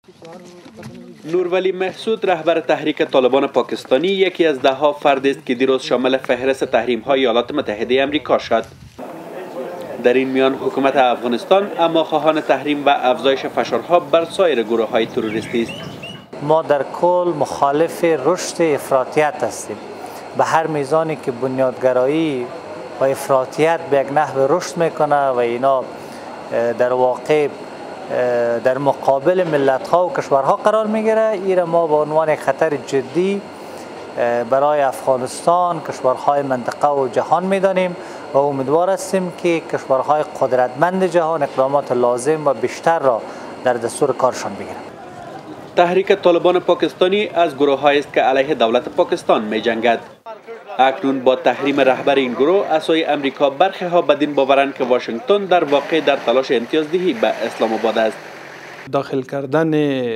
نورولی محسود رهبر تحریک طالبان پاکستانی یکی از 10 فرد است که دیروز شامل فهرست تحریم‌های ایالات متحده آمریکا شد. در این میان حکومت افغانستان اما خواهان تحریم و افزایش فشارها بر سایر گروه‌های تروریستی است. ما در کل مخالف رشد افراطیت هستیم. به هر میزانی که بنیادگرایی و افراطیت به یک نحو رشد میکنه و اینا در واقع در مقابل ملت‌ها و کشورها قرار میگیره، این ما به عنوان خطر جدی برای افغانستان، کشورهای منطقه و جهان میدانیم و امیدوار هستیم که کشورهای قدرتمند جهان اقدامات لازم و بیشتر را در دستور کارشان بگیرند. تحریک طالبان پاکستانی از گروه‌هایی است که علیه دولت پاکستان می‌جنگد. اکنون با تحریم رهبر این گروه از سوی امریکا برخی ها بدین باورند که واشنگتن در واقع در تلاش امتیازدهی به اسلام آباد است. داخل کردن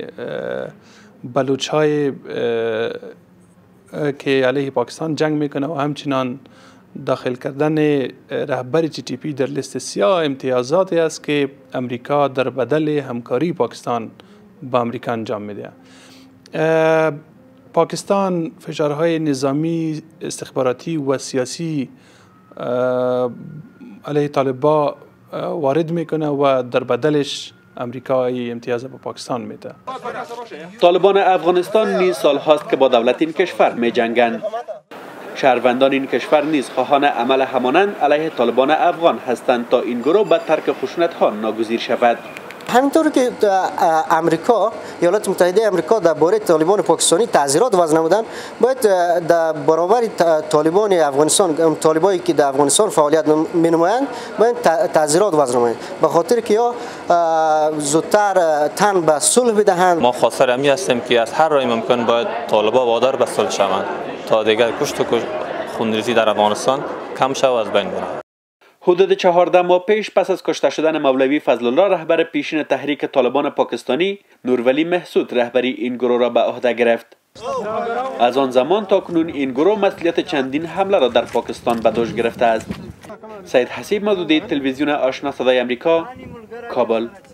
بلوچ‌های که علیه پاکستان جنگ میکنه و همچنان داخل کردن رهبر TTP در لیست سیاه امتیازاتی است که امریکا در بدل همکاری پاکستان با امریکا انجام میده. پاکستان فشارهای نظامی، استخباراتی و سیاسی علیه طالبان وارد میکنه و در بدلش امریکا امتیاز به پاکستان میده. طالبان افغانستان نیز سالهاست که با دولت این کشور می جنگند. شهروندان این کشور نیز خواهان عمل همانند علیه طالبان افغان هستند تا این گروه به ترک خشونت ها ناگزیر شود. همینطور که امریکا، ایالات متحده امریکا در باره طالبان پاکستانی تعزیرات وضع نمودند، باید در برابر طالبان افغانستان، طالبانی که در افغانستان فعالیت می‌نمایند، باید تعزیرات وضع نمایند، به خاطر که یا زودتر تن به صلح بدهند. ما خواستار همی هستیم که از هر راهی ممکن باید طالبان وادار به صلح شوند تا دیگر کشت و خونریزی در افغانستان کم شود و از بین برود. حدود 14 ماه پیش پس از کشته شدن مولوی فضل الله رهبر پیشین تحریک طالبان پاکستانی، نورولی محسود رهبری این گروه را به عهده گرفت. از آن زمان تا کنون این گروه مسئولیت چندین حمله را در پاکستان به دوش گرفته است. سید حسیب مودودی، تلویزیون آشنا صدای امریکا، کابل.